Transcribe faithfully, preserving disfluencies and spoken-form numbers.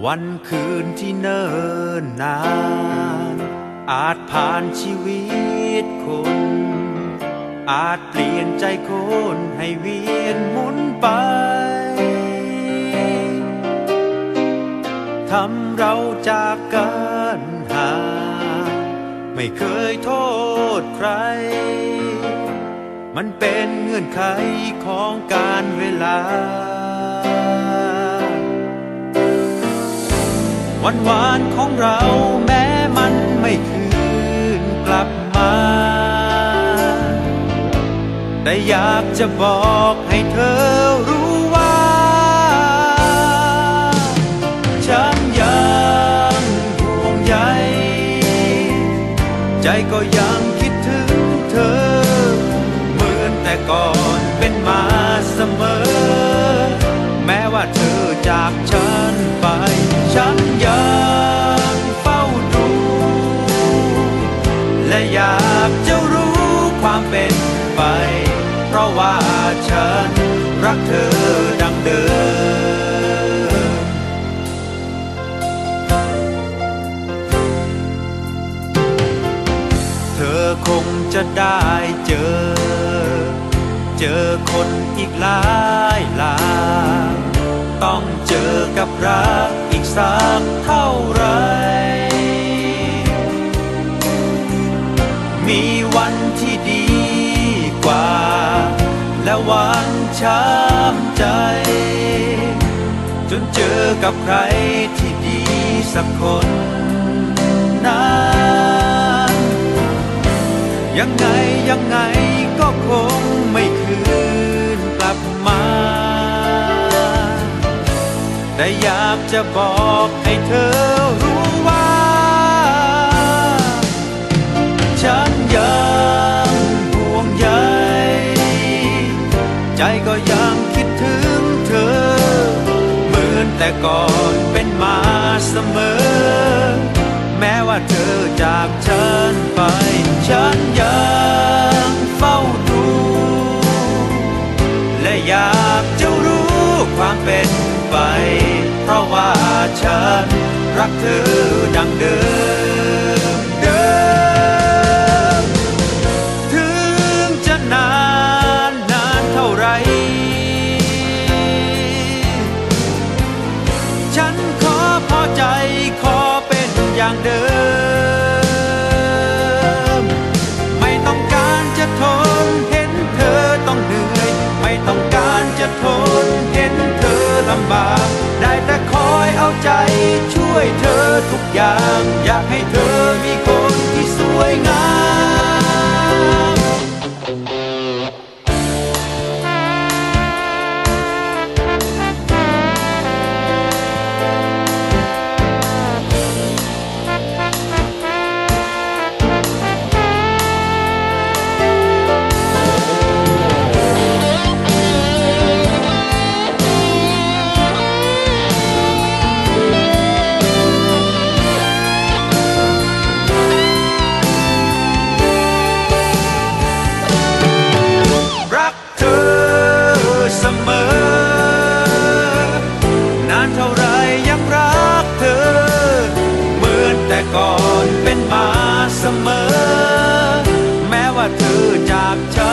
วันคืนที่เนิ่นนานอาจผ่านชีวิตคนอาจเปลี่ยนใจคนให้เวียนหมุนไปทำเราจากกันห่างไม่เคยโทษใครมันเป็นเงื่อนไขของการเวลาวันวานของเราแม้มันไม่คืนกลับมาแต่อยากจะบอกให้เธอรู้ว่าฉันยังห่วงใยใจก็ยังคิดถึงเธอเหมือนแต่ก่อนเป็นมาเสมอแม้ว่าเธอจากฉันไปฉันยังเฝ้าดูและอยากจะรู้ความเป็นไปเพราะว่าฉันรักเธอดังเดิมเธอคงจะได้เจอเจอคนอีกหลายหลายต้องเจอกับรักอีกสักเท่าไรมีวันที่ดีกว่าและวันช้ำใจจนเจอกับใครที่ดีสักคนนั้นยังไงยังไงก็คงไม่คืนกลับมาแต่อยากจะบอกให้เธอรู้ว่าฉันยังห่วงใยใจก็ยังคิดถึงเธอเหมือนแต่ก่อนเป็นมาเสมอแม้ว่าเธอจากฉันไปฉันยังเฝ้าดูและอยากจะรู้ความเป็นไปเพราะว่าฉันรักเธอดังเดิมเดิมถึงจะนานนานเท่าไรฉันขอพอใจขอเป็นอย่างเดิมไม่ต้องการจะทนเห็นเธอต้องเหนื่อยไม่ต้องการจะทนเห็นเธอลำบากได้แต่คอยเอาใจช่วยเธอทุกอย่างอยากให้เธอมีคนที่สวยงามก่อนเป็นมาเสมอแม้ว่าเธอจากฉัน